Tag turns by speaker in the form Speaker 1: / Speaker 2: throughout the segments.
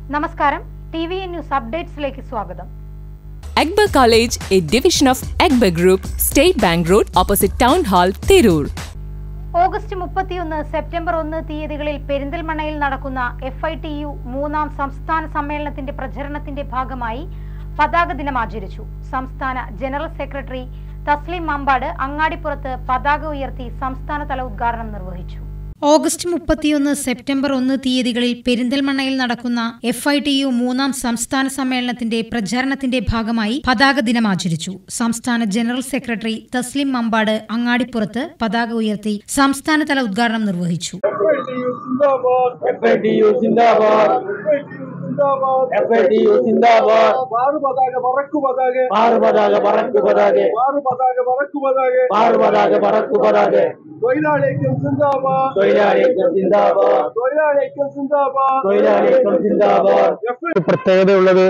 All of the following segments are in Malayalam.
Speaker 1: നമസ്കാരം, TVN ന്യൂസ് അപ്ഡേറ്റ്സിലേക്ക് സ്വാഗതം.
Speaker 2: Akbar College, a division of Akbar Group, State Bank Road, opposite Town Hall, Tirur.
Speaker 1: August 31, September 1 തീയതികളിൽ പെരിന്തൽമണ്ണയിൽ നടക്കുന്ന FITU 3ാം സംസ്ഥാന സമ്മേളനത്തിന്റെ പ്രചരണത്തിന്റെ ഭാഗമായി പതാക ദിനം ആചരിച്ചു. സംസ്ഥാന ജനറൽ സെക്രട്ടറി തസ്ലിം മമ്പാട് അങ്ങാടിപ്പുറത്ത് പതാക ഉയർത്തി സംസ്ഥാനതല ഉദ്ഘാടനം നിർവഹിച്ചു. ഓഗസ്റ്റ് 31, സെപ്റ്റംബർ 1 തീയതികളിൽ പെരിന്തൽമണ്ണയിൽ നടക്കുന്ന FITU 3ാം സംസ്ഥാന സമ്മേളനത്തിന്റെ പ്രചാരണത്തിന്റെ ഭാഗമായി പതാക ദിനം ആചരിച്ചു. സംസ്ഥാന ജനറൽ സെക്രട്ടറി തസ്ലിം മമ്പാട് അങ്ങാടിപ്പുറത്ത് പതാക ഉയർത്തി സംസ്ഥാനതല ഉദ്ഘാടനം നിർവഹിച്ചു.
Speaker 3: പ്രത്യേകതയുള്ളത്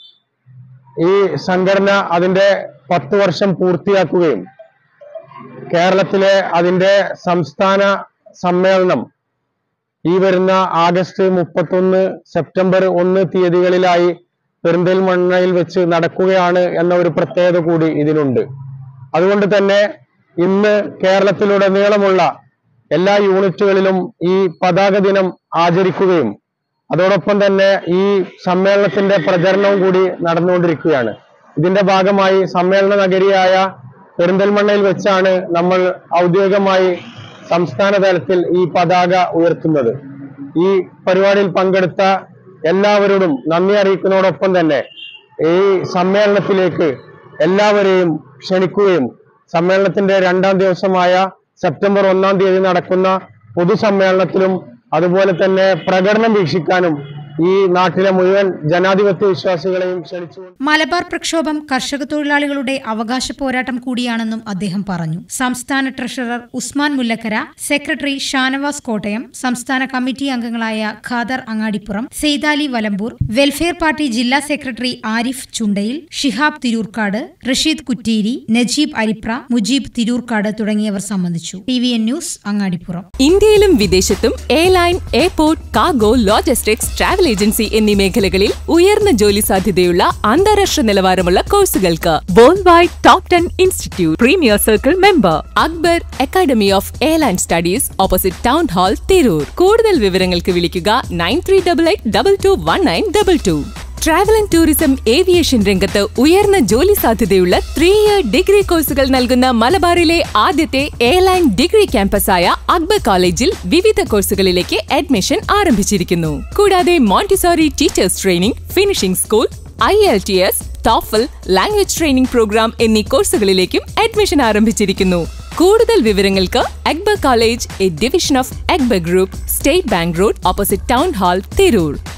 Speaker 3: ഈ സംഘടന അതിന്റെ 10 വർഷം പൂർത്തിയാക്കുകയും കേരളത്തിലെ അതിന്റെ സംസ്ഥാന സമ്മേളനം ഈ വരുന്ന ആഗസ്റ്റ് 31, സെപ്റ്റംബർ 1 തീയതികളിലായി പെരിന്തൽമണ്ണയിൽ വെച്ച് നടക്കുകയാണ് എന്ന ഒരു പ്രത്യേകത കൂടി ഇതിനുണ്ട്. അതുകൊണ്ട് തന്നെ ഇന്ന് കേരളത്തിലുടനീളമുള്ള എല്ലാ യൂണിറ്റുകളിലും ഈ പതാക ദിനം ആചരിക്കുകയും അതോടൊപ്പം തന്നെ ഈ സമ്മേളനത്തിന്റെ പ്രചരണവും കൂടി നടന്നുകൊണ്ടിരിക്കുകയാണ്. ഇതിന്റെ ഭാഗമായി സമ്മേളന നഗരിയായ പെരിന്തൽമണ്ണയിൽ വെച്ചാണ് നമ്മൾ ഔദ്യോഗികമായി സംസ്ഥാന തലത്തിൽ ഈ പതാക ഉയർത്തുന്നത്. ഈ പരിപാടിയിൽ പങ്കെടുത്ത എല്ലാവരോടും നന്ദി അറിയിക്കുന്നതോടൊപ്പം തന്നെ ഈ സമ്മേളനത്തിലേക്ക് എല്ലാവരെയും ക്ഷണിക്കുകയും സമ്മേളനത്തിന്റെ 2ാം ദിവസമായ സെപ്റ്റംബർ 1 തീയതി നടക്കുന്ന പൊതുസമ്മേളനത്തിലും അതുപോലെ തന്നെ പ്രകടനം വീക്ഷിക്കാനും ഈ നാട്ടിലെ മുഴുവൻ ജനാധിപത്യ വിശ്വാസികളെയും ക്ഷണിച്ചു.
Speaker 1: മലബാർ പ്രക്ഷോഭം കർഷക തൊഴിലാളികളുടെ അവകാശ പോരാട്ടം കൂടിയാണെന്നും അദ്ദേഹം പറഞ്ഞു. സംസ്ഥാന ട്രഷറർ ഉസ്മാൻ മുല്ലക്കര, സെക്രട്ടറി ഷാനവാസ് കോട്ടയം, സംസ്ഥാന കമ്മിറ്റി അംഗങ്ങളായ ഖാദർ അങ്ങാടിപ്പുറം, സെയ്താലി വലമ്പൂർ, വെൽഫെയർ പാർട്ടി ജില്ലാ സെക്രട്ടറി ആരിഫ് ചുണ്ടയിൽ, ഷിഹാബ് തിരൂർക്കാട്, റഷീദ് കുറ്റീരി, നജീബ് അരിപ്ര, മുജീബ് തിരൂർക്കാട് തുടങ്ങിയവർ സംബന്ധിച്ചു. TVN news Angadipuram.
Speaker 2: ഇന്ത്യയിലും വിദേശത്തും airline, airport, cargo, logistics, travel agency എന്നീ മേഖലകളിൽ ഉയർന്ന ജോലി സാധ്യതയുള്ള അന്താരാഷ്ട്ര നിലവാരമുള്ള കോഴ്സുകൾക്ക് world wide top 10 institute premier circle member Akbar academy of airline studies, opposite town hall, Tirur. കൂടുതൽ വിവരങ്ങൾക്ക് വിളിക്കുക 9388221922. ട്രാവൽ ആൻഡ് ടൂറിസം ഏവിയേഷൻ രംഗത്ത് ഉയർന്ന ജോലി സാധ്യതയുള്ള 3-year ഡിഗ്രി കോഴ്സുകൾ നൽകുന്ന മലബാറിലെ ആദ്യത്തെ എയർലൈൻ ഡിഗ്രി ക്യാമ്പസായ അക്ബർ കോളേജിൽ വിവിധ കോഴ്സുകളിലേക്ക് അഡ്മിഷൻ ആരംഭിച്ചിരിക്കുന്നു. കൂടാതെ Montessori teachers training, finishing school, IELTS, TOEFL, language training programme എന്നീ കോഴ്സുകളിലേക്കും അഡ്മിഷൻ ആരംഭിച്ചിരിക്കുന്നു. കൂടുതൽ വിവരങ്ങൾക്ക് Akbar college, a division of Akbar group, state bank road, opposite town hall, Tirur.